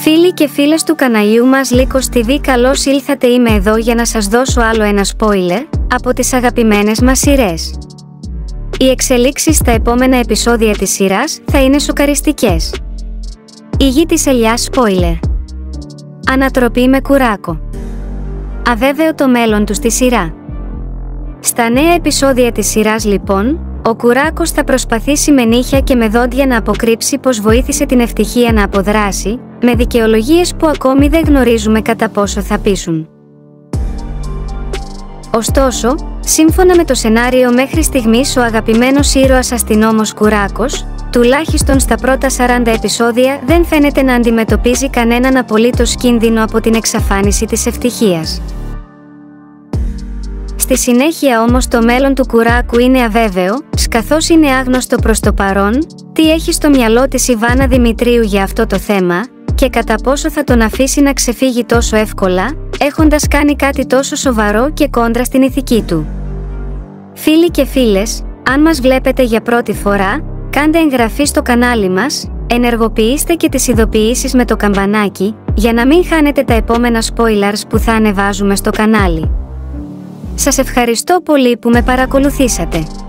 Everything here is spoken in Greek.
Φίλοι και φίλες του καναλιού μας Λύκος TV, καλώς ήλθατε. Είμαι εδώ για να σας δώσω άλλο ένα spoiler από τις αγαπημένες μας σειρές. Οι εξελίξεις στα επόμενα επεισόδια της σειράς θα είναι σοκαριστικές. Η γη της ελιάς spoiler. Ανατροπή με Κουράκο. Αβέβαιο το μέλλον του στη σειρά. Στα νέα επεισόδια της σειράς λοιπόν, ο Κουράκος θα προσπαθήσει με νύχια και με δόντια να αποκρύψει πως βοήθησε την Ευτυχία να αποδράσει, με δικαιολογίες που ακόμη δεν γνωρίζουμε κατά πόσο θα πείσουν. Ωστόσο, σύμφωνα με το σενάριο μέχρι στιγμής ο αγαπημένος ήρωας αστυνόμος Κουράκος, τουλάχιστον στα πρώτα 40 επεισόδια δεν φαίνεται να αντιμετωπίζει κανέναν απολύτως κίνδυνο από την εξαφάνιση της Ευτυχίας. Στη συνέχεια όμως το μέλλον του Κουράκου είναι αβέβαιο, καθώς είναι άγνωστο προς το παρόν τι έχει στο μυαλό της η Βάνα Δημητρίου για αυτό το θέμα και κατά πόσο θα τον αφήσει να ξεφύγει τόσο εύκολα, έχοντας κάνει κάτι τόσο σοβαρό και κόντρα στην ηθική του. Φίλοι και φίλες, αν μας βλέπετε για πρώτη φορά, κάντε εγγραφή στο κανάλι μας, ενεργοποιήστε και τις ειδοποιήσεις με το καμπανάκι, για να μην χάνετε τα επόμενα spoilers που θα ανεβάζουμε στο κανάλι. Σας ευχαριστώ πολύ που με παρακολουθήσατε.